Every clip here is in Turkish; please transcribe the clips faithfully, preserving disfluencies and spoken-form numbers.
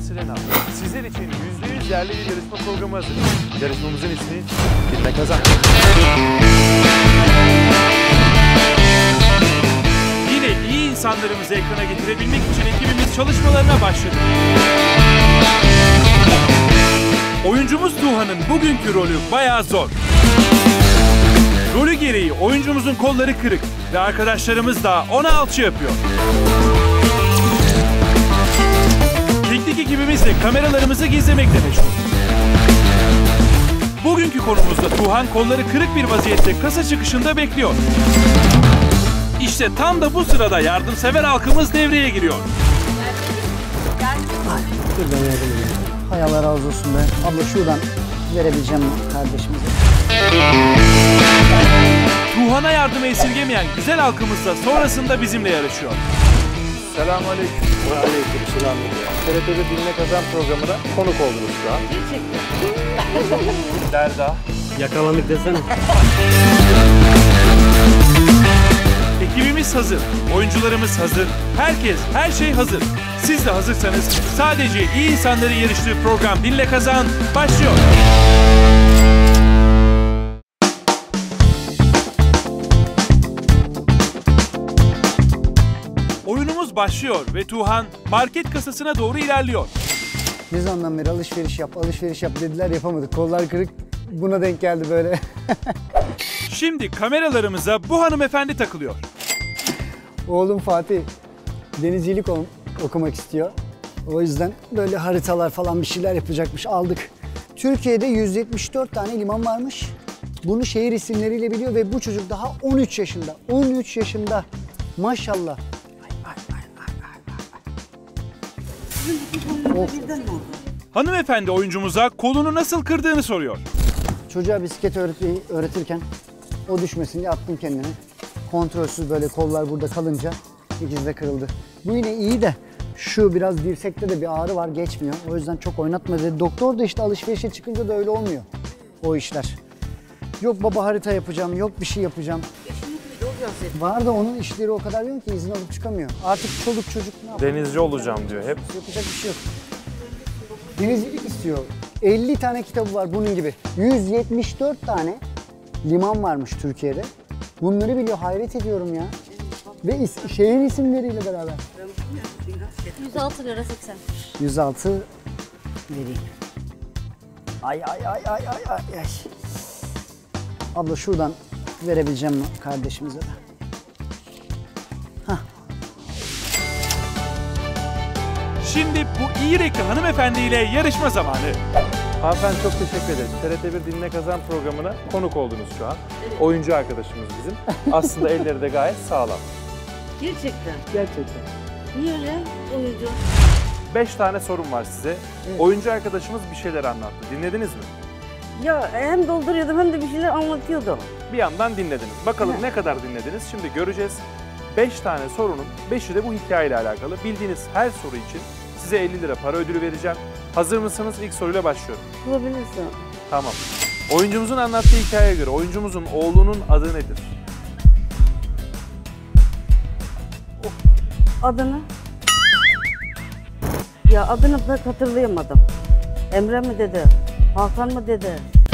Selena. Sizler için yüzde yüz yerli bir yarışma programı hazır. Yarışmamızın ismi Bilme Kazan. Yine iyi insanlarımızı ekrana getirebilmek için ekibimiz çalışmalarına başladı. Oyuncumuz Tuğhan'ın bugünkü rolü bayağı zor. Rolü gereği oyuncumuzun kolları kırık ve arkadaşlarımız da ona alçı yapıyor. Teknik ekibimiz de kameralarımızı gizlemekle meşgul. Bugünkü konumuzda Tuğhan kolları kırık bir vaziyette kasa çıkışında bekliyor. İşte tam da bu sırada yardımsever halkımız devreye giriyor. Ay, dur ben yardım edeyim. Hay Allah razı olsun be. Abla şuradan verebileceğim kardeşimize. Tuğhan'a yardım esirgemeyen güzel halkımız da sonrasında bizimle yarışıyor. Selamünaleyküm. Ve aleykümselam. T R T bir Bilme Kazan programına konuk oldunuz şu an. Gerçekten. Derda. Yakalandık desene. Ekibimiz hazır, oyuncularımız hazır, herkes, her şey hazır. Siz de hazırsanız sadece iyi insanların yarıştığı program Dinle Kazan başlıyor. Oyunumuz başlıyor ve Tuğhan market kasasına doğru ilerliyor. Ne zamandan beri alışveriş yap, alışveriş yap dediler, yapamadık. Kollar kırık, buna denk geldi böyle. Şimdi kameralarımıza bu hanımefendi takılıyor. Oğlum Fatih denizcilik okumak istiyor. O yüzden böyle haritalar falan bir şeyler yapacakmış, aldık. Türkiye'de yüz yetmiş dört tane liman varmış. Bunu şehir isimleriyle biliyor ve bu çocuk daha on üç yaşında. on üç yaşında. Maşallah. Of. Hanımefendi oyuncumuza kolunu nasıl kırdığını soruyor. Çocuğa bisiklet öğretmeyi öğretirken o düşmesin diye attım kendini. Kontrolsüz böyle kollar burada kalınca ikiz de kırıldı. Bu yine iyi de şu biraz dirsekte de bir ağrı var, geçmiyor. O yüzden çok oynatma dedi. Doktor da işte alışverişe çıkınca da öyle olmuyor o işler. Yok baba harita yapacağım, yok bir şey yapacağım. Var da onun işleri o kadar yok ki izin alıp çıkamıyor. Artık çoluk çocuk ne yapıyor? Denizci olacağım diyor hep. Yapacak bir şey yok. Denizcilik istiyor. elli tane kitabı var bunun gibi. yüz yetmiş dört tane liman varmış Türkiye'de. Bunları biliyor, hayret ediyorum ya. Ve is şehir isimleriyle beraber. yüz altı lira seksen. yüz altı vereyim. Ay ay ay ay ay ay ay. Abla şuradan verebileceğim kardeşimize de. Hah. Şimdi bu iyi renkli hanımefendiyle yarışma zamanı. Hanımefendi çok teşekkür ederiz. T R T bir Dinle Kazan programına konuk oldunuz şu an. Evet. Oyuncu arkadaşımız bizim. Aslında elleri de gayet sağlam. Gerçekten. Gerçekten. Niye öyle oyuncu? Beş tane sorum var size. Evet. Oyuncu arkadaşımız bir şeyler anlattı. Dinlediniz mi? Ya hem dolduruyordum hem de bir şeyler anlatıyordum. Bir yandan dinlediniz. Bakalım evet. Ne kadar dinlediniz? Şimdi göreceğiz. Beş tane sorunun beşi de bu hikayeyle alakalı. Bildiğiniz her soru için size elli lira para ödülü vereceğim. Hazır mısınız? İlk soruyla başlıyorum. Bulabilirsin. Tamam. Oyuncumuzun anlattığı hikayeye göre oyuncumuzun oğlunun adı nedir? Adını? Ya adını pek hatırlayamadım. Emre mi dedi? Hakan mı dedi?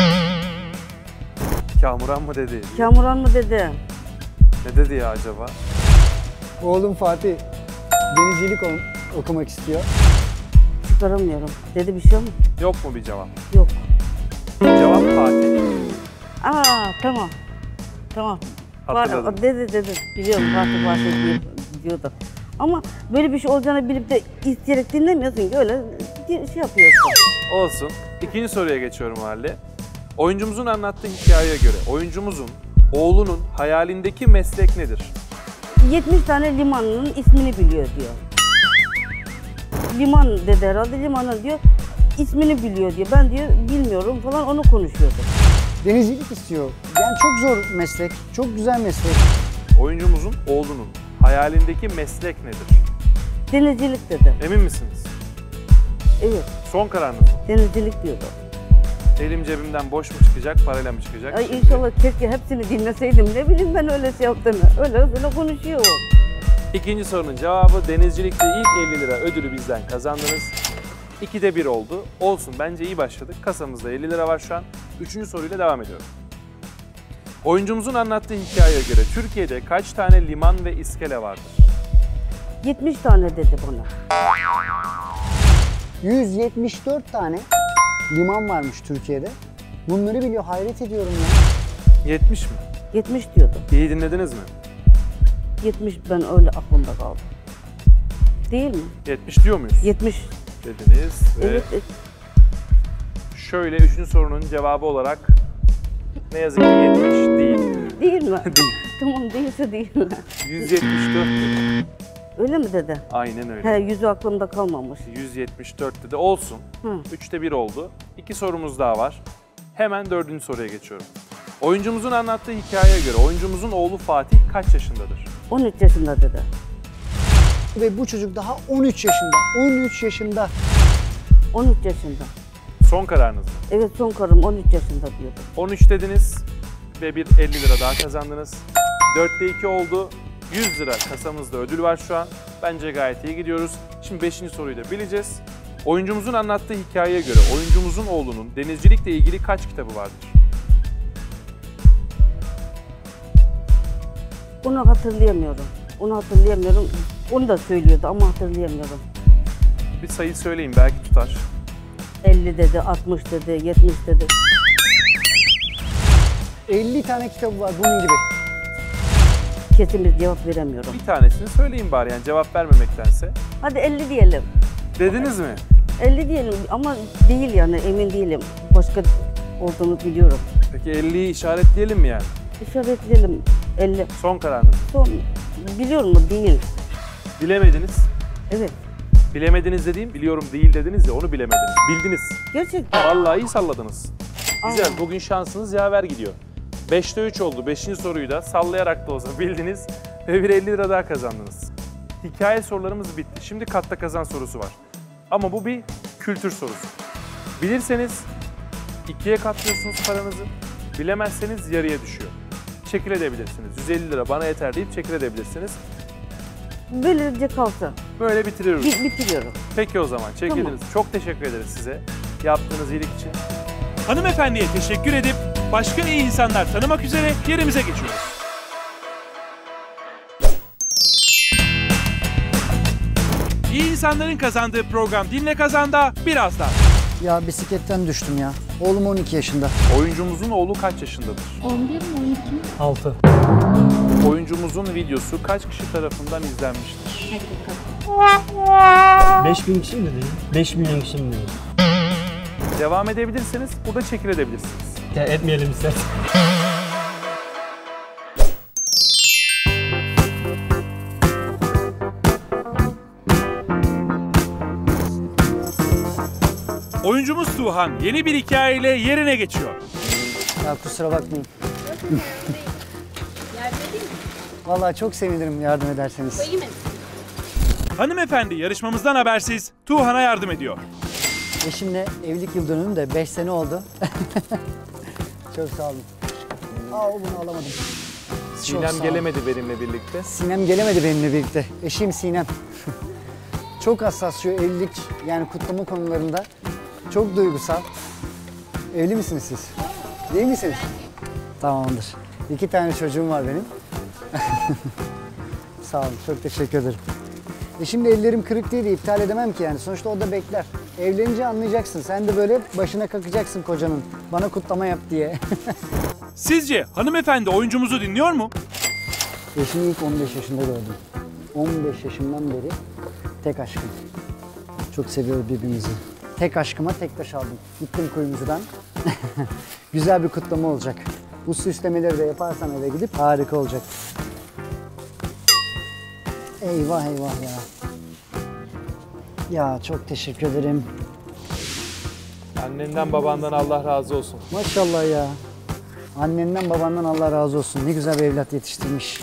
Kamuran mı dedi? Kamuran mı dedi? Ne dedi ya acaba? Oğlum Fatih denizcilik okumak istiyor. Çıkaramıyorum. Dedi bir şey mi? Yok mu bir cevap? Yok. Cevap Fatih. Aa tamam. Tamam. Hatırladım. Dedi dedi. Biliyorum Fatih Fatih diyordu. Ama böyle bir şey olacağını bilip de isteyerek dinlemiyorsun ki öyle şey yapıyorsun. Olsun. İkinci soruya geçiyorum Halil. Oyuncumuzun anlattığı hikayeye göre oyuncumuzun oğlunun hayalindeki meslek nedir? yetmiş tane limanın ismini biliyor diyor. Liman dedi herhalde, limanın diyor ismini biliyor diyor. Ben diyor bilmiyorum falan, onu konuşuyordu. Denizcilik istiyor. Yani çok zor meslek, çok güzel meslek. Oyuncumuzun oğlunun hayalindeki meslek nedir? Denizcilik dedi. Emin misiniz? Evet. Son kararınız mı? Denizcilik diyordu. Elim cebimden boş mu çıkacak, parayla mı çıkacak? Ay inşallah keşke hepsini dinleseydim. Ne bileyim ben öyle şey yaptığını. Öyle öyle konuşuyor o. İkinci sorunun cevabı denizcilikte ilk elli lira ödülü bizden kazandınız. ikide bir oldu. Olsun, bence iyi başladık. Kasamızda elli lira var şu an. Üçüncü soruyla devam ediyorum. Oyuncumuzun anlattığı hikayeye göre Türkiye'de kaç tane liman ve iskele vardır? yetmiş tane dedi bana. yüz yetmiş dört tane liman varmış Türkiye'de. Bunları biliyor, hayret ediyorum ya. yetmiş mi? yetmiş diyordu. İyi dinlediniz mi? yetmiş ben öyle aklımda kaldı. Değil mi? yetmiş diyor muyuz? yetmiş. Dediniz ve Evet. evet. şöyle üçüncü sorunun cevabı olarak ne yazık ki yetmiş değil. Değil mi? Değil. Tamam değilse değil. yüz yetmiş dört dedi. Öyle mi dedi? Aynen öyle. He, yüzü aklımda kalmamış. yüz yetmiş dört dedi. Olsun. Hı. üçte bir oldu. İki sorumuz daha var. Hemen dördüncü soruya geçiyorum. Oyuncumuzun anlattığı hikayeye göre oyuncumuzun oğlu Fatih kaç yaşındadır? on üç yaşında dedi. Ve bu çocuk daha on üç yaşında. on üç yaşında. on üç yaşında. Son kararınız mı? Evet son karım on üç yaşında diyordu. on üç dediniz ve bir elli lira daha kazandınız. dörtte iki oldu. yüz lira kasamızda ödül var şu an. Bence gayet iyi gidiyoruz. Şimdi beşinci soruyu da bileceğiz. Oyuncumuzun anlattığı hikayeye göre oyuncumuzun oğlunun denizcilikle ilgili kaç kitabı vardır? Onu hatırlayamıyorum. Onu hatırlayamıyorum. Onu da söylüyordu ama hatırlayamıyorum. Bir sayı söyleyin, belki tutar. elli dedi, altmış dedi, yetmiş dedi. elli tane kitabı var bunun gibi. Kesin bir cevap veremiyorum. Bir tanesini söyleyin bari, yani cevap vermemektense. Hadi elli diyelim. Dediniz mi? elli diyelim ama değil yani emin değilim. Başka olduğunu biliyorum. Peki elliyi işaretleyelim mi yani? İşaretleyelim elli. Son kararınız. Son biliyorum mu değil. Bilemediniz. Evet. Bilemediniz dediğim, biliyorum değil dediniz ya, onu bilemediniz. Bildiniz. Gerçekten. Vallahi iyi salladınız. Güzel, Aa. bugün şansınız yaver gidiyor. beşte üç oldu. beşinci soruyu da sallayarak da olsa bildiniz ve bir elli lira daha kazandınız. Hikaye sorularımız bitti. Şimdi katta kazan sorusu var. Ama bu bir kültür sorusu. Bilirseniz ikiye katlıyorsunuz paranızı. Bilemezseniz yarıya düşüyor. Çekil edebilirsiniz. yüz elli lira bana yeter deyip çekil edebilirsiniz. Böylece kalsa. Böyle bitiriyoruz. Bi- bitiriyorum. Peki o zaman çekildiniz. Tamam. Çok teşekkür ederiz size yaptığınız iyilik için. Hanımefendiye teşekkür edip başka iyi insanlar tanımak üzere yerimize geçiyoruz. İyi insanların kazandığı program Dinle Kazan'da birazdan. Ya bisikletten düştüm ya. Oğlum on iki yaşında. Oyuncumuzun oğlu kaç yaşındadır? on bir mi on iki mi? altı. Oyuncumuzun videosu kaç kişi tarafından izlenmiştir? Hadi bakalım. beş bin kişi mi dedi? beş milyon kişi mi dedi? Devam edebilirsiniz, burada çekil edebilirsiniz. Ya etmeyelim ister. Oyuncumuz Tuğhan yeni bir hikayeyle yerine geçiyor. Ya kusura bakmayın. Vallahi çok sevinirim yardım ederseniz. Hanımefendi yarışmamızdan habersiz Tuğhan'a yardım ediyor. Eşimle evlilik yıl dönümüm de beş sene oldu. Çok sağ olun. Aa bunu alamadım. Çok sağ Sinem olun. gelemedi benimle birlikte. Sinem gelemedi benimle birlikte. Eşim Sinem. Çok hassas şu evlilik yani kutlama konularında. Çok duygusal. Evli misiniz siz? Değil misiniz? Tamamdır. İki tane çocuğum var benim. Sağ olun, çok teşekkür ederim. E şimdi ellerim kırık değil, iptal edemem ki yani. Sonuçta o da bekler. Evlenince anlayacaksın. Sen de böyle başına kakacaksın kocanın. Bana kutlama yap diye. Sizce hanımefendi oyuncumuzu dinliyor mu? Eşimi ilk on beş yaşında gördüm. on beş yaşımdan beri tek aşkım. Çok seviyoruz birbirimizi. Tek aşkıma tek taş aldım. Gittim kuyumcudan. Güzel bir kutlama olacak. Bu süslemeleri de yaparsam eve gidip harika olacak. Eyvah eyvah ya. Ya çok teşekkür ederim. Annenden babandan Allah razı olsun. Maşallah ya. Annenden babandan Allah razı olsun. Ne güzel bir evlat yetiştirmiş.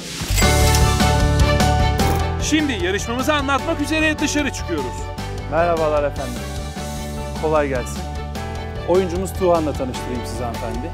Şimdi yarışmamızı anlatmak üzere dışarı çıkıyoruz. Merhabalar efendim. Kolay gelsin. Oyuncumuz Tuğhan'la tanıştırayım sizi hanımefendi.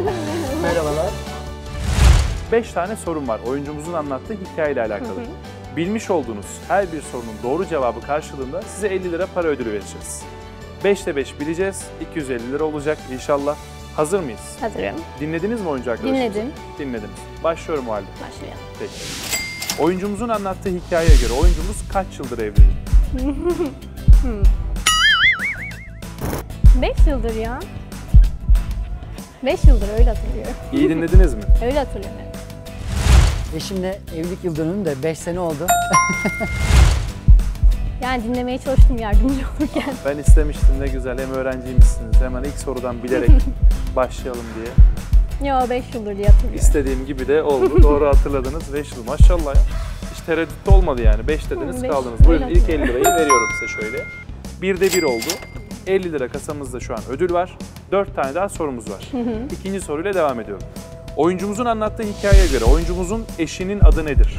Merhabalar. Beş tane sorum var oyuncumuzun anlattığı hikayeyle alakalı. Bilmiş olduğunuz her bir sorunun doğru cevabı karşılığında size elli lira para ödülü vereceğiz. beşte beş bileceğiz, iki yüz elli lira olacak inşallah. Hazır mıyız? Hazırım. Dinlediniz mi oyuncu arkadaşınızı? Dinledim. Dinlediniz. Başlıyorum o halde. Başlayalım. Peki. Oyuncumuzun anlattığı hikayeye göre oyuncumuz kaç yıldır evli? Beş yıldır ya. Beş yıldır öyle hatırlıyorum. İyi dinlediniz mi? Öyle hatırlıyorum evet. Eşimle evlilik yıl dönümü de beş sene oldu. Yani dinlemeye çalıştım yardımcı olurken. Ben istemiştim, ne güzel, hem öğrenciymişsiniz. Hemen ilk sorudan bilerek başlayalım diye. Yo beş yıldır diye hatırlıyorum. İstediğim gibi de oldu. Doğru hatırladınız. beş yıl maşallah ya. Hiç tereddütte olmadı yani. beş dediniz, Hı, beş. kaldınız. Buyurun, Öyle ilk elli lirayı veriyorum size şöyle. birde bir oldu. elli lira kasamızda şu an ödül var. dört tane daha sorumuz var. İkinci soruyla devam ediyorum. Oyuncumuzun anlattığı hikayeye göre oyuncumuzun eşinin adı nedir?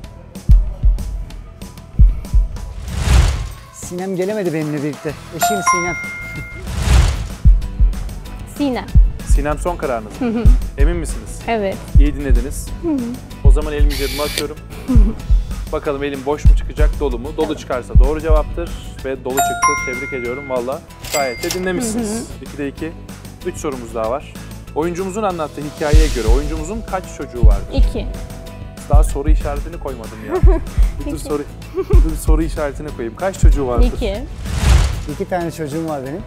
Sinem gelemedi benimle birlikte. Eşim Sinem. Sinem. Sinem son kararınız mı? Emin misiniz? Evet. İyi dinlediniz. O zaman elimi cebime atıyorum. Bakalım elim boş mu çıkacak, dolu mu? Dolu çıkarsa doğru cevaptır ve dolu çıktı. Tebrik ediyorum valla. Gayet de dinlemişsiniz. ikide iki. Üç sorumuz daha var. Oyuncumuzun anlattığı hikayeye göre oyuncumuzun kaç çocuğu vardır? İki. Daha soru işaretini koymadım ya. Bir dur soru, dur soru işaretini koyayım. Kaç çocuğu vardır? İki. İki tane çocuğum var benim.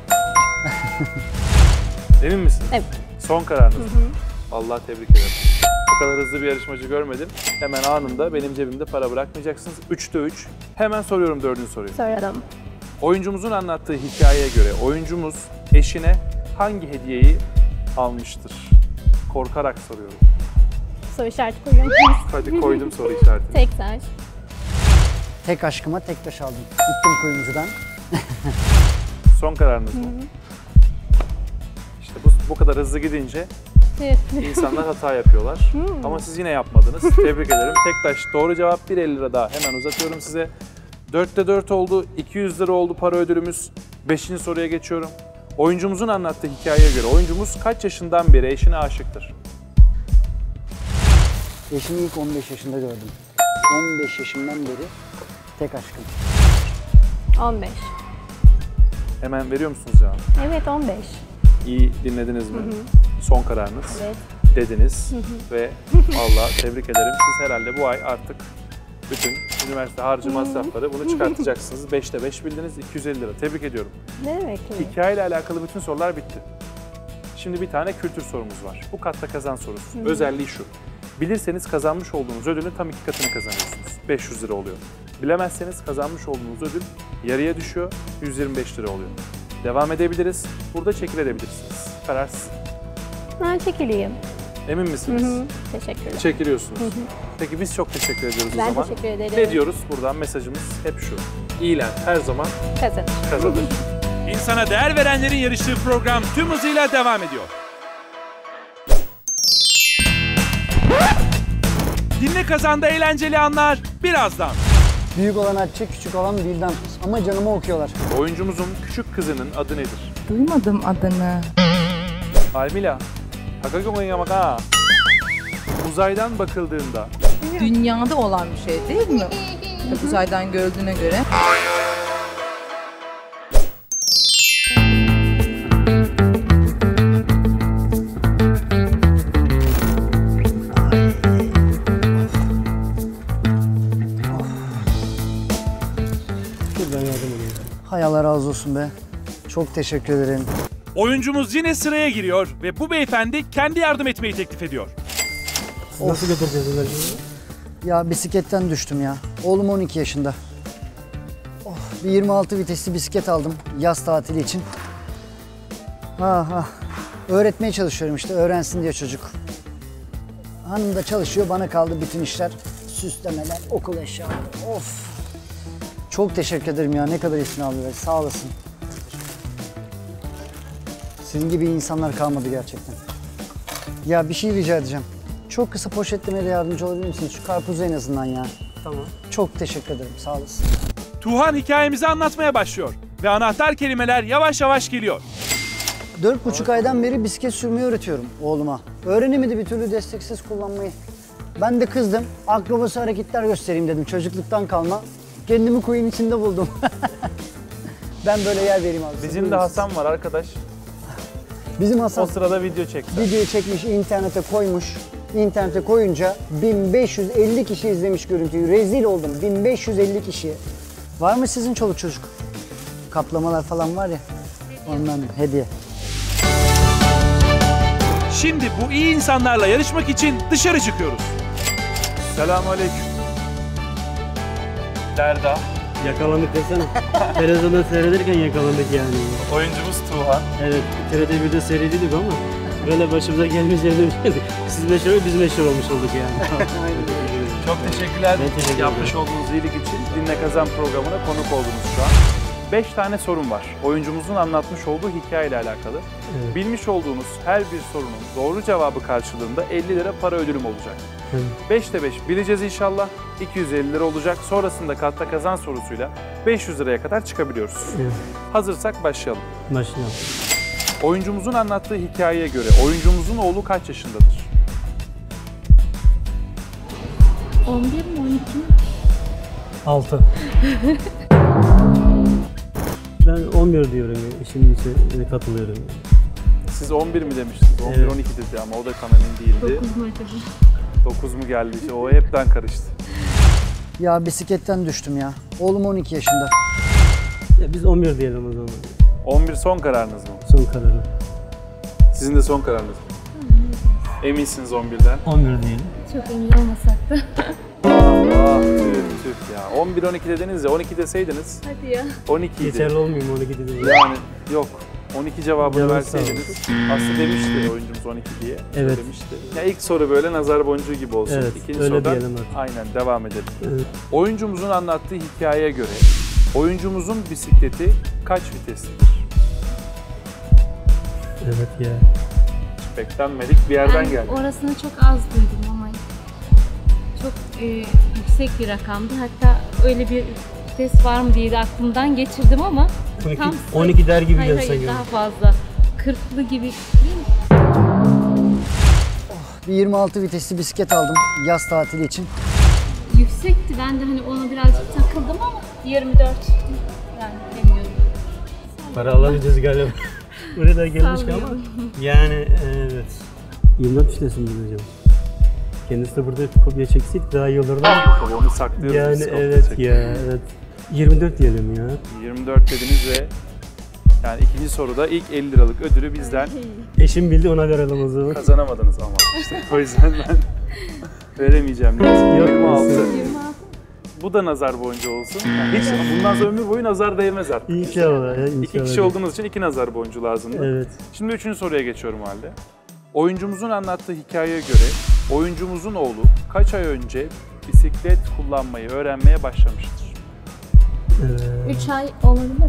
Emin misiniz? Evet. Son kararınız mı? Vallahi tebrik ederim. Bu kadar hızlı bir yarışmacı görmedim. Hemen anında benim cebimde para bırakmayacaksınız. Üçte üç. Hemen soruyorum dördüncü soruyu. Soralım. Oyuncumuzun anlattığı hikayeye göre oyuncumuz eşine hangi hediyeyi almıştır? Korkarak soruyorum. Soru işareti koyuyor musunuz? Hadi koydum soru işaretini. Tek taş. Tek aşkıma tek taş aldım. Gittim kuyumcudan. Son kararınız mı? İşte bu, bu kadar hızlı gidince Evet. insanlar hata yapıyorlar. Ama siz yine yapmadınız. Tebrik ederim. Tek taş doğru cevap. bir elli lira daha hemen uzatıyorum size. dörtte dört oldu. iki yüz lira oldu para ödülümüz. beşinci soruya geçiyorum. Oyuncumuzun anlattığı hikayeye göre oyuncumuz kaç yaşından beri eşine aşıktır? Eşimi ilk on beş yaşında gördüm. on beş yaşımdan beri tek aşkım. On beş. Hemen veriyor musunuz cevabı? Evet on beş. İyi dinlediniz mi? Son kararınız. Evet. Dediniz ve vallahi tebrik ederim. Siz herhalde bu ay artık bütün üniversite harcı masrafları bunu çıkartacaksınız. beşte beş bildiniz, iki yüz elli lira. Tebrik ediyorum. Ne demek ki? Hikayeyle alakalı bütün sorular bitti. Şimdi bir tane kültür sorumuz var. Bu katta kazan sorusu. Özelliği şu. Bilirseniz kazanmış olduğunuz ödülün tam iki katını kazanıyorsunuz. beş yüz lira oluyor. Bilemezseniz kazanmış olduğunuz ödül yarıya düşüyor, yüz yirmi beş lira oluyor. Devam edebiliriz. Burada çekilebilirsiniz. Karar sizin. Ben çekileyim. Emin misiniz? Hı hı. Teşekkürler. Çekiliyorsunuz. Peki biz çok teşekkür ediyoruz o Ben zaman. teşekkür ederim. Ne diyoruz? Buradan mesajımız hep şu. İyiler her zaman Kazanır. kazanır. İnsana değer verenlerin yarıştığı program tüm hızıyla devam ediyor. Dinle Kazan'da eğlenceli anlar birazdan. Büyük olan Hatice, küçük olan Bildan. Ama canımı okuyorlar. Oyuncumuzun küçük kızının adı nedir? Duymadım adını. Almila. Hakagongayamaka. Uzaydan bakıldığında Dünyada olan bir şey değil mi? Uzaydan görüldüğüne göre. Hay Allah razı olsun be. Çok teşekkür ederim. Oyuncumuz yine sıraya giriyor ve bu beyefendi kendi yardım etmeyi teklif ediyor. Nasıl götüreceğiz enerjiyi? Ya bisikletten düştüm ya. Oğlum on iki yaşında. Oh, bir yirmi altı vitesli bisiklet aldım yaz tatili için. Ha ha. Öğretmeye çalışıyorum işte, öğrensin diye çocuk. Hanım da çalışıyor, bana kaldı bütün işler. Süslemeler, okul eşyaları. Of. Çok teşekkür ederim ya, ne kadar iyisin abi. Sağ olasın. Sizin gibi insanlar kalmadı gerçekten. Ya bir şey rica edeceğim. Çok kısa poşetlemeye de yardımcı olabilir misiniz? Şu karpuzu en azından ya. Tamam. Çok teşekkür ederim, sağ olasın. Tuhan hikayemizi anlatmaya başlıyor ve anahtar kelimeler yavaş yavaş geliyor. Dört buçuk aydan beri bisiklet sürmeyi öğretiyorum oğluma. Öğrenemedi bir türlü desteksiz kullanmayı. Ben de kızdım. Akrobasi hareketler göstereyim dedim. Çocukluktan kalma. Kendimi kuyunun içinde buldum. Ben böyle yer vereyim abi. Bizim de Hasan var arkadaş. Bizim O Hasan sırada video çekti. videoyu çekmiş, internete koymuş. İnternete koyunca bin beş yüz elli kişi izlemiş görüntüyü. Rezil oldum. bin beş yüz elli kişiye. Var mı sizin çoluk çocuk? Kaplamalar falan var ya. Ondan hediye. Şimdi bu iyi insanlarla yarışmak için dışarı çıkıyoruz. Selamünaleyküm. Derda. Yakalandık desene. Televizyonda seyredirken yakalandık yani. Oyuncumuz Tuğhan. Evet, T R T birde seyrediyorduk ama böyle başımıza gelmeyeceğini bilmiyorduk. Siz meşhur, biz meşhur olmuş olduk yani. Çok teşekkürler Ben teşekkür yapmış ederim. olduğunuz iyilik için. Dinle Kazan programına konuk oldunuz şu an. Beş tane sorun var. Oyuncumuzun anlatmış olduğu hikayeyle alakalı. Evet. Bilmiş olduğunuz her bir sorunun doğru cevabı karşılığında elli lira para ödülüm olacak. Evet. beşte beş bileceğiz inşallah. iki yüz elli lira olacak. Sonrasında katta kazan sorusuyla beş yüz liraya kadar çıkabiliyoruz. Evet. Hazırsak başlayalım. Başlayalım. Oyuncumuzun anlattığı hikayeye göre oyuncumuzun oğlu kaç yaşındadır? on bir mi on iki mi? altı. Ben on bir diyorum ya. İşin içine katılıyorum. Siz on bir mi demiştiniz? on bir Evet. Ee, on iki dedi ama o da tam emin değildi. dokuz mu acaba? dokuz mu geldi? İşte o hepten karıştı. Ya bisikletten düştüm ya. Oğlum on iki yaşında. Ya biz on bir diyelim o zaman. on bir son kararınız mı? Son kararı. Sizin de son kararınız mı? Eminsiniz on birden. on bir diyelim. Çok emin olmasak da. Ah tüh tüh ya. on bir on iki dediniz ya on iki deseydiniz Hadi ya. on iki idi. Geçerli olmayayım on iki dediğim. Yani yok. on iki cevabını Canım verseydiniz. Aslında demişti oyuncumuz on iki diye. Evet. Demişti. Ya ilk soru böyle nazar boncuğu gibi olsun. Evet, İkinci öyle sorudan diyelim artık. aynen devam edelim. Evet. Oyuncumuzun anlattığı hikayeye göre oyuncumuzun bisikleti kaç viteslidir? Evet ya. Beklenmedik bir yerden Ben geldi. orasını çok az duydum ama çok e, yüksek bir rakamdı. Hatta öyle bir vites var mı diye de aklımdan geçirdim ama on iki, tam on iki der gibi hayır, gelsen hayır gibi. daha fazla. kırklı gibi değil mi? Bir yirmi altı vitesli bisiklet aldım yaz tatili için. Yüksekti. Ben de hani ona birazcık takıldım ama yirmi dört yani bilmiyorum. Para alamayacağız galiba. Buraya da gelmiş ama. Sallıyorum. Yani evet. yirmi dört vitesi mi acaba? Kendisi de burada kopya çekseydik daha iyi olurdu ama. Tabii onu saklıyoruz. Yani biz, evet kopya ya evet. yirmi dört diyelim ya. yirmi dört dediniz ve yani ikinci soruda ilk elli liralık ödülü bizden Eşim bildi ona verelim o zaman. kazanamadınız ama işte o yüzden ben veremeyeceğim. Yok, yirmi altı. yirmi altı. Bu da nazar boncuğu olsun. Yani hiç bundan sonra ömür boyu nazar değmez artık. İnşallah ya inşallah. İki kişi olduğunuz için iki nazar boncuğu lazımdı. Evet. Şimdi üçüncü soruya geçiyorum o halde. Oyuncumuzun anlattığı hikayeye göre oyuncumuzun oğlu kaç ay önce bisiklet kullanmayı öğrenmeye başlamıştır? evet. üç ay olabilir mi?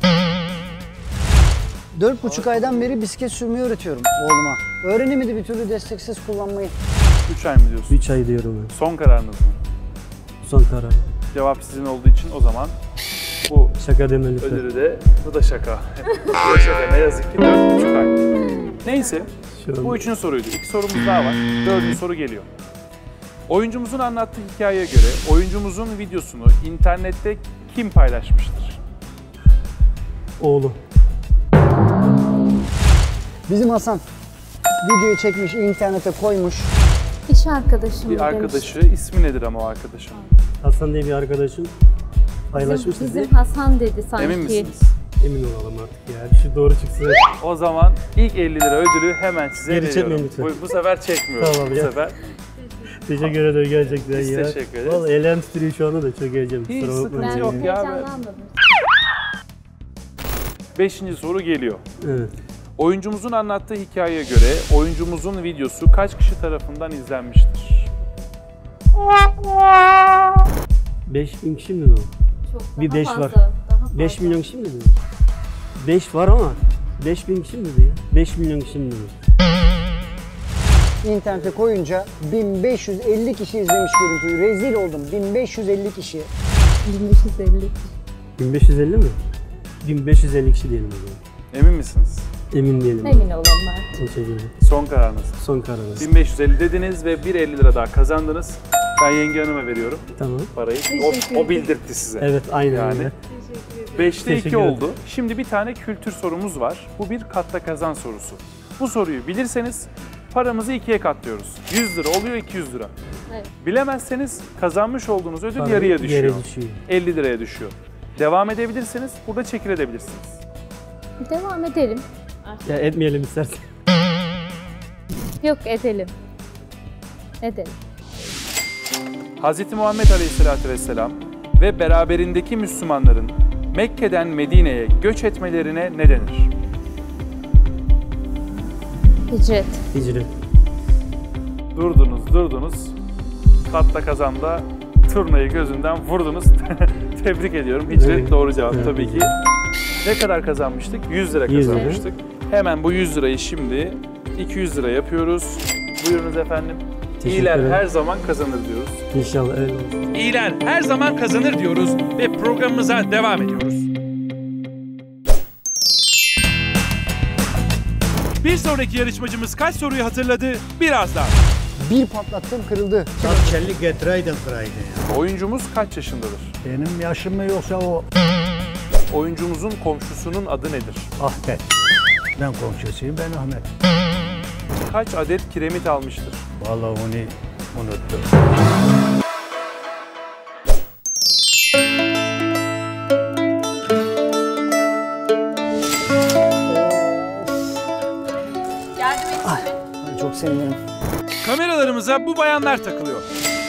Dört buçuk aydan beri bisiklet sürmeyi öğretiyorum oğluma. Öğrenemedi bir türlü desteksiz kullanmayı. üç ay mı diyorsun? üç ay diyorum ben. Son kararınız mı? Son karar. Cevap sizin olduğu için o zaman bu Şaka deme lütfen. ödülü de, bu da şaka. Bu da şaka ne yazık ki dört buçuk ay. Neyse Şu an bu üçüncü soruydu. İki sorumuz daha var. Dördüncü soru geliyor. Oyuncumuzun anlattığı hikayeye göre oyuncumuzun videosunu internette kim paylaşmıştır? oğlu. Bizim Hasan videoyu çekmiş, internete koymuş. İş arkadaşım Bir demiş. arkadaşı, ismi nedir ama o arkadaşın? Hasan diye bir arkadaşım paylaşmıştı Bizim, diye bizim Hasan dedi sanki. Emin misiniz? emin olalım artık ya. Şu doğru çıksın. O zaman ilk elli lira ödülü hemen size Geri veriyorum. çekmeyin lütfen. Bu, bu sefer çekmiyorum. Tamam bu ya. sefer. Teşekkür ederim gerçekten Biz ya. teşekkür ederiz. Vallahi elem titriyor şu anda da çok heyecanlı. Hiç Kusura sıkıntı bakmayın. yok Ben ya. heyecanlanmadım. Beşinci soru geliyor. Evet. Oyuncumuzun anlattığı hikayeye göre oyuncumuzun videosu kaç kişi tarafından izlenmiştir? beş bin kişi mi o? Çok Bir daha beş fazla, var. daha fazla. beş milyon kişi mi dedi? beş var ama beş bin kişi mi dedi ya? beş milyon kişi mi dedi? İnternete koyunca bin beş yüz elli kişi izlemiş görüntüyü. Rezil oldum. bin beş yüz elli kişiye. bin beş yüz elli. bin beş yüz elli mi? bin beş yüz elli kişi diyelim o zaman. Emin misiniz? Emin değilim. Emin olanlar. Teşekkür ederim. Son kararınız. Son kararınız. bin beş yüz elli dediniz ve bir elli lira daha kazandınız. Ben yenge hanıma veriyorum Tamam. parayı. O, o bildirtti size. Evet, aynen Yani. öyle. beşte iki Teşekkür ederim. oldu. Şimdi bir tane kültür sorumuz var. Bu bir katta kazan sorusu. Bu soruyu bilirseniz paramızı ikiye katlıyoruz. yüz lira oluyor iki yüz lira. Evet. Bilemezseniz kazanmış olduğunuz ödül Para yarıya düşüyor. yere düşüyor. elli liraya düşüyor. Devam edebilirsiniz, burada çekilebilirsiniz. Devam edelim. Ya etmeyelim istersen. Yok edelim. Edelim. Hz. Muhammed Aleyhisselatü Vesselam ve beraberindeki Müslümanların Mekke'den Medine'ye göç etmelerine ne denir? Hicret. Hicret. Durdunuz, durdunuz. Katta kazanda turnayı gözünden vurdunuz. Tebrik ediyorum. Hicret Evet. doğru cevap Evet. tabii ki. Ne kadar kazanmıştık? yüz lira yüz lira. kazanmıştık. Hemen bu yüz lirayı şimdi iki yüz lira yapıyoruz. Buyurunuz efendim. Teşekkür İyiler ederim. her zaman kazanır diyoruz. İnşallah öyle olsun. İyiler her zaman kazanır diyoruz ve programımıza devam ediyoruz. Bir sonraki yarışmacımız kaç soruyu hatırladı? Birazdan. Bir patlattım kırıldı. Çellik getireydin kıraydın ya. Oyuncumuz kaç yaşındadır? Benim yaşım mı yoksa o Oyuncumuzun komşusunun adı nedir? Ahmet. Ben komşusuyum, ben Ahmet. Kaç adet kiremit almıştır? Vallahi onu unuttum. Ay, çok sevinirim. Kameralarımıza bu bayanlar takılıyor.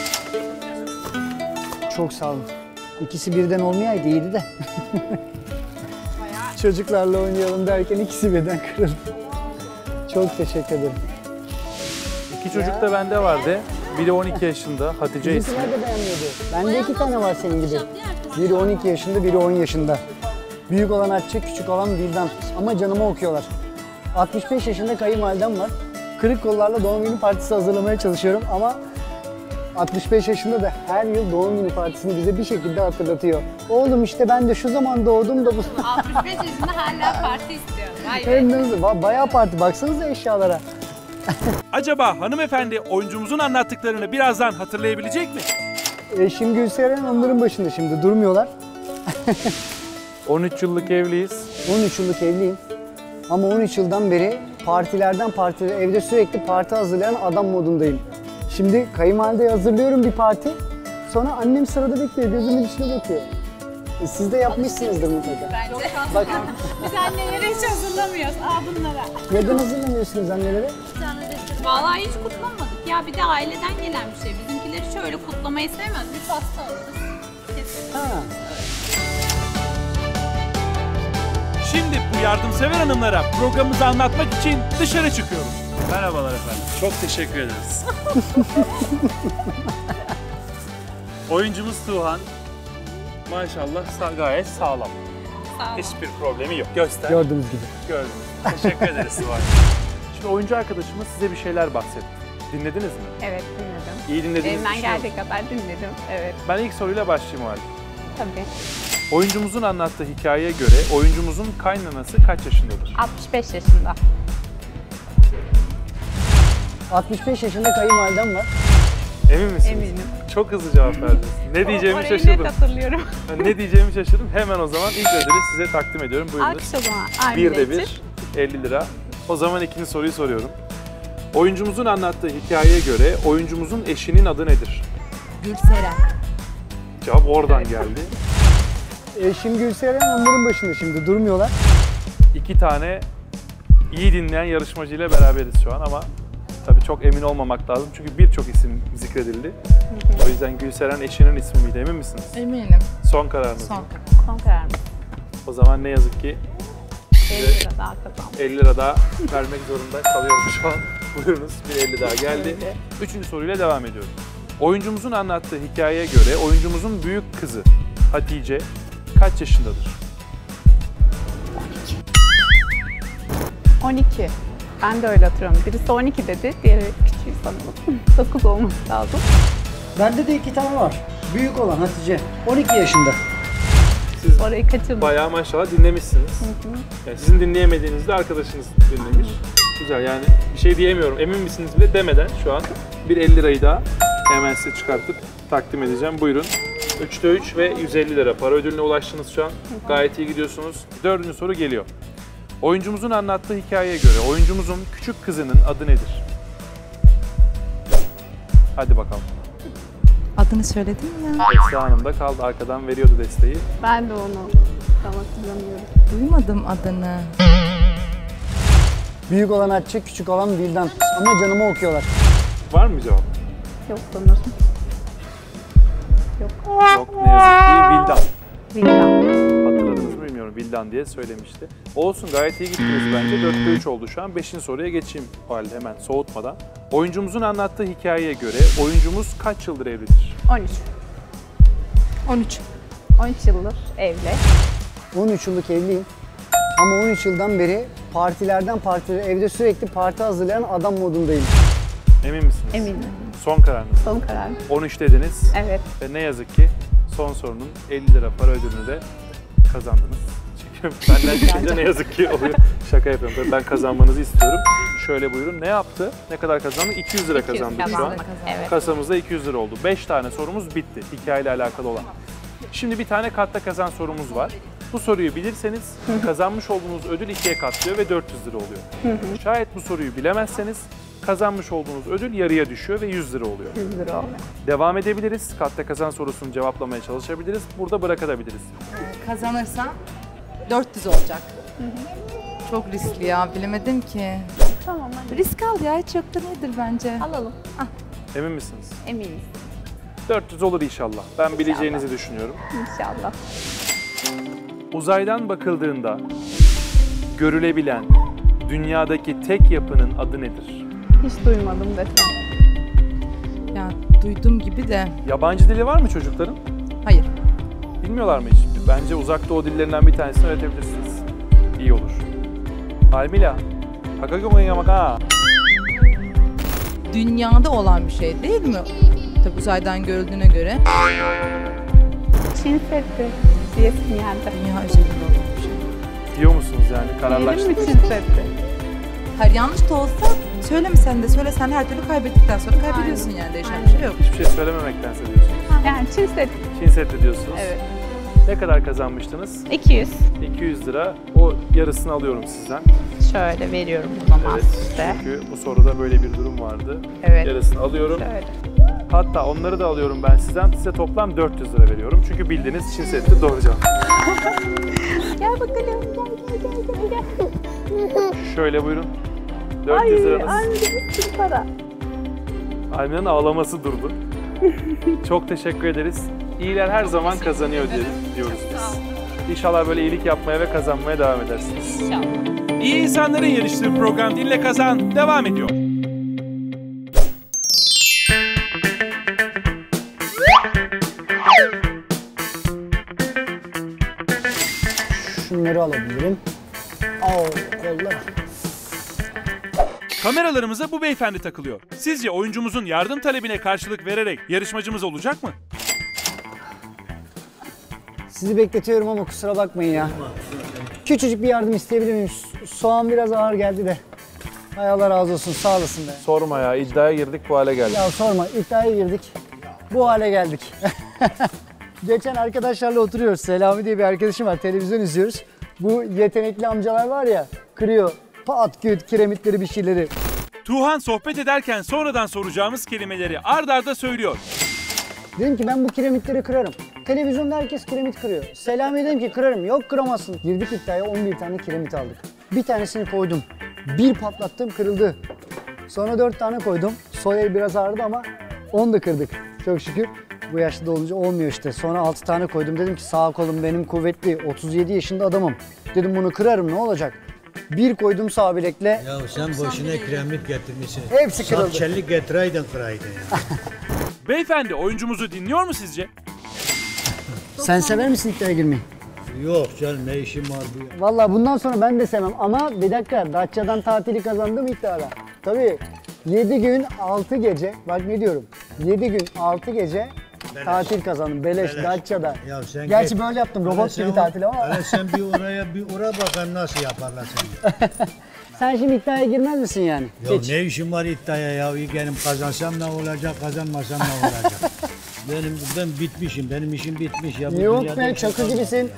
Çok sağ olun. İkisi birden olmayaydı iyiydi de. Çocuklarla oynayalım derken ikisi birden kırıldı. Çok teşekkür ederim. İki çocuk da bende vardı. Biri on iki yaşında, Hatice ismi. Bizimkiler de beğenmiyordu. Bende iki tane var senin gibi. Biri on iki yaşında, biri on yaşında. Büyük olan Hatice, küçük olan Vildan. Ama canıma okuyorlar. altmış beş yaşında kayınvalidem var. Kırık kollarla doğum günü partisi hazırlamaya çalışıyorum ama altmış beş yaşında da her yıl doğum günü partisini bize bir şekilde hatırlatıyor. Oğlum işte ben de şu zaman doğdum da bu... altmış beş yaşında hala parti istiyor. Vay be. Hem de nasıl? Ba- Bayağı parti. Baksanıza eşyalara. Acaba hanımefendi oyuncumuzun anlattıklarını birazdan hatırlayabilecek mi? Eşim Gülseren onların başında şimdi durmuyorlar. on üç yıllık evliyiz. on üç yıllık evliyim. Ama on üç yıldan beri partilerden partilere, evde sürekli parti hazırlayan adam modundayım. Şimdi kayınvalideye hazırlıyorum bir parti. Sonra annem sırada bekliyor, gözümün içine bakıyor. E, siz de yapmışsınızdır mutlaka. Bence. Bak, Biz annelere hiç hazırlamıyoruz. Al bunlara. neden hazırlamıyorsunuz annelere? Vallahi hiç kutlamadık. Ya bir de aileden gelen bir şey. Bizimkileri şöyle kutlamayı sevmez. Bir pasta alırız. Kesin. Ha. Şimdi bu yardımsever hanımlara programımızı anlatmak için dışarı çıkıyoruz. Merhabalar efendim. Çok teşekkür ederiz. Oyuncumuz Tuğhan. Maşallah sa- gayet sağlam. Sağ ol. Hiçbir problemi yok. Göster. Gördüğünüz gibi. Gördünüz. Teşekkür ederiz Tuğhan. Şimdi oyuncu arkadaşımız size bir şeyler bahsetti. Dinlediniz mi? Evet dinledim. İyi dinlediğinizi Elimden düşünüyorum. geldiği kadar dinledim. Evet Ben ilk soruyla başlayayım o halde. tabii. Oyuncumuzun anlattığı hikayeye göre oyuncumuzun kaynanası kaç yaşındadır? altmış beş yaşında. altmış beş yaşında kayınvalidem var. Emin misiniz? Eminim. Çok hızlı cevap verdiniz. Ne diyeceğimi Orayı şaşırdım. net hatırlıyorum. Ne diyeceğimi şaşırdım. Hemen o zaman ilk ödülü size takdim ediyorum. Buyurunuz. Alkış o zaman. Bir de Ailecek. bir, elli lira. O zaman ikinci soruyu soruyorum. Oyuncumuzun anlattığı hikayeye göre oyuncumuzun eşinin adı nedir? Gülseren. Cevap oradan geldi. Eşim Gülseren onların başında şimdi durmuyorlar. İki tane iyi dinleyen yarışmacıyla beraberiz şu an ama tabii çok emin olmamak lazım çünkü birçok isim zikredildi. O yüzden Gülseren eşinin ismi miydi, emin misiniz? Eminim. Son kararınız Son. mı? Son kararım. O zaman ne yazık ki elli lira daha kazandım. elli lira daha vermek zorunda kalıyorum şu an. Buyurunuz, bir elli daha geldi. Üçüncü soruyla devam ediyorum. Oyuncumuzun anlattığı hikayeye göre oyuncumuzun büyük kızı Hatice kaç yaşındadır? on iki. Ben de öyle hatırlıyorum. Birisi on iki dedi, diğeri küçüğü sanırım. dokuz olması lazım. Bende de iki tane var. Büyük olan Hatice. on iki yaşında. Siz orayı kaçırdım. Bayağı maşallah dinlemişsiniz. Hı hı. Yani sizin dinleyemediğinizi de arkadaşınız dinlemiş. Güzel, yani bir şey diyemiyorum. Emin misiniz bile demeden şu an bir elli lirayı daha hemen size çıkartıp takdim edeceğim. Buyurun. üçte üç ve yüz elli lira para ödülüne ulaştınız şu an. Gayet iyi gidiyorsunuz. Dördüncü soru geliyor. Oyuncumuzun anlattığı hikayeye göre oyuncumuzun küçük kızının adı nedir? Hadi bakalım. Adını söyledin ya. Esra Hanım da kaldı. Arkadan veriyordu desteği. Ben de onu tam hatırlamıyorum. Duymadım adını. Büyük olan Hatice, küçük olan Vildan. Ama canımı okuyorlar. Var mı cevap? Yok sanırım. Yok. Yok, ne yazık ki Vildan. Vildan. Hatırladınız mı bilmiyorum, Vildan diye söylemişti. Olsun, gayet iyi gittiniz bence. dörtte üç oldu şu an. beşinci soruya geçeyim o halde hemen soğutmadan. Oyuncumuzun anlattığı hikayeye göre oyuncumuz kaç yıldır evlidir? on üç. on üç. on üç yıldır evli. on üç yıllık evliyim. Ama on üç yıldan beri partilerden partilere, evde sürekli parti hazırlayan adam modundayım. Emin misiniz? Eminim. Son kararınız. Son karar. on üç dediniz. Evet. Ve ne yazık ki son sorunun elli lira para ödülünü de kazandınız. Çünkü benden çıkınca ne yazık ki oluyor. Şaka yapıyorum. Tabii ben kazanmanızı istiyorum. Şöyle buyurun. Ne yaptı? Ne kadar kazandı? iki yüz lira kazandık şu an. Evet. Kasamızda iki yüz lira oldu. beş tane sorumuz bitti. Hikayeyle alakalı olan. Şimdi bir tane katta kazan sorumuz var. Bu soruyu bilirseniz kazanmış olduğunuz ödül ikiye katlıyor ve dört yüz lira oluyor. Şayet bu soruyu bilemezseniz kazanmış olduğunuz ödül yarıya düşüyor ve yüz lira oluyor. yüz lira oluyor. Devam edebiliriz. Katta kazan sorusunu cevaplamaya çalışabiliriz. Burada bırakabiliriz. Kazanırsam dört yüz olacak. Çok riskli ya, bilemedim ki. Tamam hadi. Risk al ya, hiç yoktan iyidir bence. Alalım. Emin misiniz? Eminiz. dört yüz olur inşallah. Ben bileceğinizi düşünüyorum. İnşallah. Uzaydan bakıldığında görülebilen dünyadaki tek yapının adı nedir? Hiç duymadım desem. Ya duydum gibi de. Yabancı dili var mı çocukların? Hayır. Bilmiyorlar mı hiç? Bence uzak doğu dillerinden bir tanesini öğretebilirsiniz. İyi olur. Almila. Hakagomaya. Dünyada olan bir şey değil mi? Tabii uzaydan görüldüğüne göre. Çin Seddi diyesim geldi. Dünya üzerinde olan bir şey. Diyor musunuz yani? Diyelim Kararlaştık. mi Çin Seddi? Hayır, yanlış da olsa söylemesen de söylesen her türlü kaybettikten sonra kaybediyorsun yani, değişen bir şey yok. Hiçbir şey söylememektense diyorsunuz. Yani Çin Seddi. Çin Seddi diyorsunuz. Evet. Ne kadar kazanmıştınız? iki yüz. iki yüz lira. O yarısını alıyorum sizden. Şöyle veriyorum o zaman Evet. size. Çünkü bu soruda böyle bir durum vardı. Evet. Yarısını alıyorum. Şöyle. Hatta onları da alıyorum ben sizden. Size toplam dört yüz lira veriyorum. Çünkü bildiğiniz Çin Seddi doğru cevap. Gel bakalım. Gel gel gel gel. Şöyle buyurun. dört yüz liranız. Ay, bir sürü para. Almina'nın ağlaması durdu. Çok teşekkür ederiz. İyiler her zaman kazanıyor diye- diyoruz biz. İnşallah böyle iyilik yapmaya ve kazanmaya devam edersiniz. İyi insanların yarıştığı program Dinle Kazan devam ediyor. Şunları alabilirim. Au, kollar. Kameralarımıza bu beyefendi takılıyor. Sizce oyuncumuzun yardım talebine karşılık vererek yarışmacımız olacak mı? Sizi bekletiyorum ama kusura bakmayın ya. Küçücük bir yardım isteyebilir miyim? Soğan biraz ağır geldi de. Hay Allah razı olsun, sağ olasın be. Sorma ya, iddiaya girdik bu hale geldik. Ya sorma, iddiaya girdik. Bu hale geldik. Geçen arkadaşlarla oturuyoruz. Selami diye bir arkadaşım var, televizyon izliyoruz. Bu yetenekli amcalar var ya, kırıyor. Pat küt kiremitleri bir şeyleri. Tuğhan sohbet ederken sonradan soracağımız kelimeleri ard arda söylüyor. Dedim ki ben bu kiremitleri kırarım. Televizyonda herkes kiremit kırıyor. Selami dedim ki kırarım. Yok kıramazsın. Girdik iddiaya, on bir tane kiremit aldık. Bir tanesini koydum. Bir patlattım, kırıldı. Sonra dört tane koydum. Sol el biraz ağrıdı ama onu da kırdık. Çok şükür. Bu yaşta olunca olmuyor işte. Sonra altı tane koydum. Dedim ki sağ kolum benim kuvvetli. otuz yedi yaşında adamım. Dedim bunu kırarım, ne olacak? Bir koydum sağ bilekle. Ya sen boşuna kiremit getirmişsin. Hepsi kırıldı. Sat çellik getireydin kıraydın ya. Beyefendi oyuncumuzu dinliyor mu sizce? Sen sever misin iddiaya girmeyi? Yok canım, ne işim var bu ya. Vallahi bundan sonra ben de sevmem ama bir dakika, Datça'dan tatili kazandım iddiada. Tabii yedi gün altı gece, bak ne diyorum, yedi gün altı gece tatil kazandım. Beleş, Beleş. Datça'da. Ya sen Gerçi git. böyle yaptım, Hele robot sen gibi o- tatil ama. Hele sen bir oraya bir oraya bakalım nasıl yaparlar seni. Sen şimdi iddiaya girmez misin yani? Ya Hiç. ne işim var iddiaya ya? Benim kazansam ne olacak, kazanmasam ne olacak? benim ben bitmişim, benim işim bitmiş ya. Bu Yok dünyada be, bir şey çakı kalmadı gibisin. ya.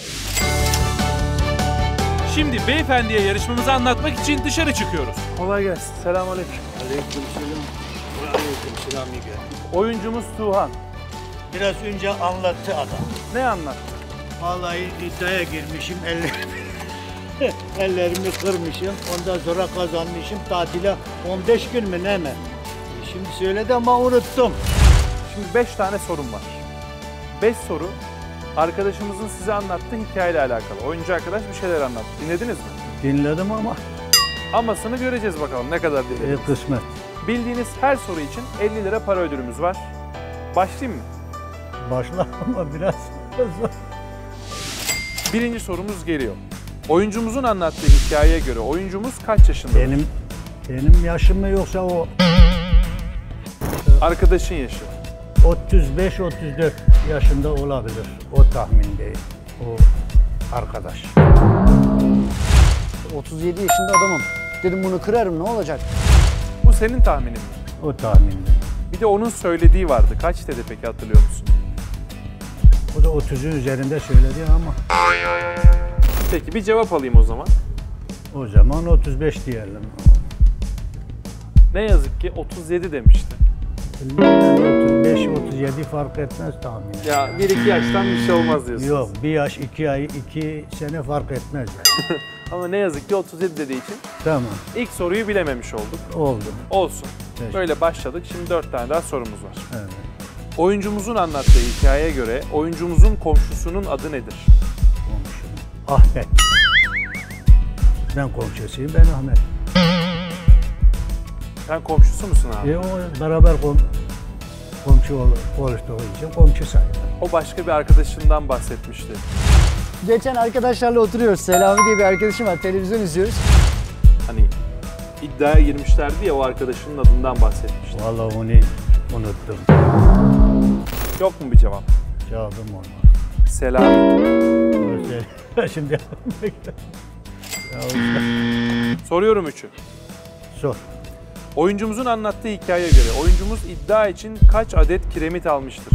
Şimdi beyefendiye yarışmamızı anlatmak için dışarı çıkıyoruz. Kolay gelsin. Selamünaleyküm. Aleykümselam. Aleykümselam İlker. Oyuncumuz Tuğhan. Biraz önce anlattı adam. Ne anlattı? Vallahi iddiaya girmişim, ellerimi, ellerimi kırmışım. Ondan sonra kazanmışım tatile on beş gün mü ne mi? E Şimdi söyledi ama unuttum. Şimdi beş tane sorum var. beş soru arkadaşımızın size anlattığı hikayeyle alakalı. Oyuncu arkadaş bir şeyler anlattı. Dinlediniz mi? Dinledim ama Amasını göreceğiz bakalım ne kadar dinlediniz. e, kısmet. Bildiğiniz her soru için elli lira para ödülümüz var. Başlayayım mı? Başla ama biraz zor. Birinci sorumuz geliyor. Oyuncumuzun anlattığı hikayeye göre oyuncumuz kaç yaşında? Benim benim yaşım mı yoksa o Arkadaşın yaşı. otuz beş otuz dört yaşında olabilir. O tahmindeyim. O arkadaş. otuz yedi yaşında adamım. Dedim bunu kırarım, ne olacak? Bu senin tahminin mi? O tahminde. Bir de onun söylediği vardı. Kaç dedi peki, hatırlıyor musun? O da otuzun üzerinde söyledi ama Peki bir cevap alayım o zaman. o zaman otuz beş diyelim. Ne yazık ki otuz yedi demişti. otuz beş otuz yedi fark etmez tahmin. Ya bir iki yaştan bir şey olmaz diyorsunuz. Yok, bir yaş, iki ay, iki sene fark etmez. Yani. Ama ne yazık ki otuz yedi dediği için Tamam, ilk soruyu bilememiş olduk. oldu. Olsun. Peki. Böyle başladık. Şimdi dört tane daha sorumuz var. Evet. Oyuncumuzun anlattığı hikayeye göre oyuncumuzun komşusunun adı nedir? Komşum. Ahmet. Ben komşusuyum, ben Ahmet. Sen komşusu musun abi? E, o beraber kom komşu ol oluştuğu için komşu sayılır. O başka bir arkadaşından bahsetmişti. Geçen arkadaşlarla oturuyoruz. Selami diye bir arkadaşım var. Televizyon izliyoruz. Hani iddiaya girmişlerdi ya, o arkadaşının adından bahsetmişti. Vallahi onu unuttum. Yok mu bir cevap? Cevabım olmaz. Selami. Onu söyle- Şimdi ya işte. Soruyorum üçü. Sor. Oyuncumuzun anlattığı hikayeye göre oyuncumuz iddia için kaç adet kiremit almıştır?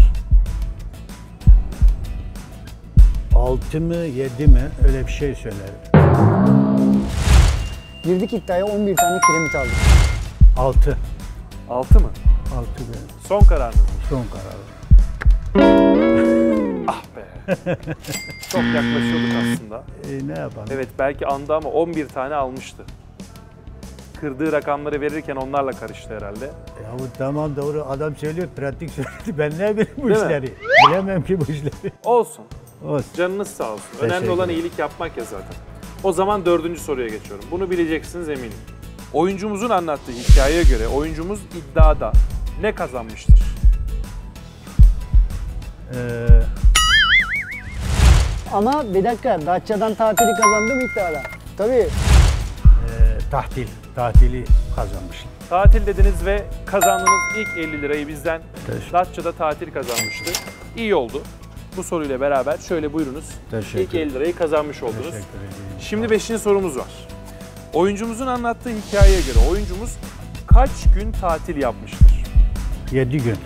Altı mı, yedi mi? Öyle bir şey söylerim. Girdik iddiaya, on bir tane kiremit aldık. Altı. Altı mı? Altı benim. Son kararınız mı? Son kararım. Ah be. Çok yaklaşıyorduk aslında. E, ne yapalım? Evet, belki andı ama on bir tane almıştı. Kırdığı rakamları verirken onlarla karıştı herhalde. Ya bu tamam doğru, adam söylüyor, pratik söyledi. Ben ne bileyim bu Değil mi? işleri. Bilemem ki bu işleri. Olsun. Olsun. Canınız sağ olsun. Önemli Teşekkür olan ederim. iyilik yapmak ya zaten. O zaman dördüncü soruya geçiyorum. Bunu bileceksiniz eminim. Oyuncumuzun anlattığı hikayeye göre oyuncumuz iddiada ne kazanmıştır? Ee, Ama bir dakika, Datça'dan tatili kazandım iddiada. Tabii. e, tahtil. Tatili kazanmışım. Tatil dediniz ve kazandığınız ilk elli lirayı bizden Teşekkür. Datça'da tatil kazanmıştı. İyi oldu. Bu soruyla beraber şöyle buyurunuz. Teşekkür İlk elli lirayı kazanmış oldunuz. Teşekkür ederim. Şimdi beşinci sorumuz var. Oyuncumuzun anlattığı hikayeye göre oyuncumuz kaç gün tatil yapmıştır? Yedi gün.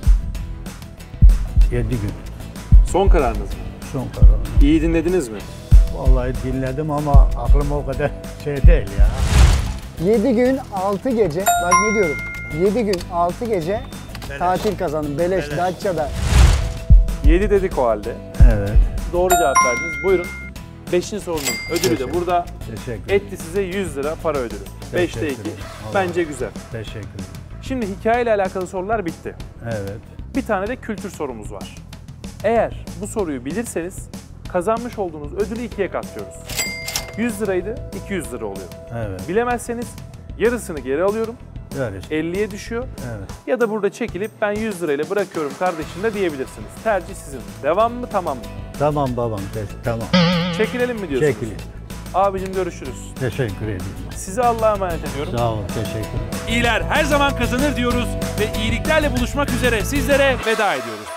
Yedi gün. Son kararınız mı? Son kararım. İyi dinlediniz mi? Vallahi dinledim ama aklım o kadar şey değil ya. yedi gün altı gece, bak ne diyorum. yedi gün altı gece tatil kazandım. Beleş, Beleş. Datça'da. yedi dedik o halde. Evet. Doğru cevap verdiniz. Buyurun. Beşinci sorunun ödülü de Teşekkür. burada. Teşekkür ederim. Etti size yüz lira para ödülü. Beşte Teşekkür iki. ederim. Bence güzel. Teşekkür ederim. Şimdi hikayeyle alakalı sorular bitti. Evet. Bir tane de kültür sorumuz var. Eğer bu soruyu bilirseniz kazanmış olduğunuz ödülü ikiye katlıyoruz. yüz liraydı, iki yüz lira oluyor. Evet. Bilemezseniz yarısını geri alıyorum, Öyle. elliye düşüyor. Evet. Ya da burada çekilip ben yüz lirayla bırakıyorum kardeşim de diyebilirsiniz. Tercih sizin. Devam mı, tamam mı? Tamam babam. te- Tamam. Çekilelim mi diyorsunuz? Çekilin. Abicim görüşürüz. Teşekkür ediyorum. Size Allah'a emanet ediyorum. Sağ olun. Teşekkür ederim. İyiler her zaman kazanır diyoruz ve iyiliklerle buluşmak üzere sizlere veda ediyoruz.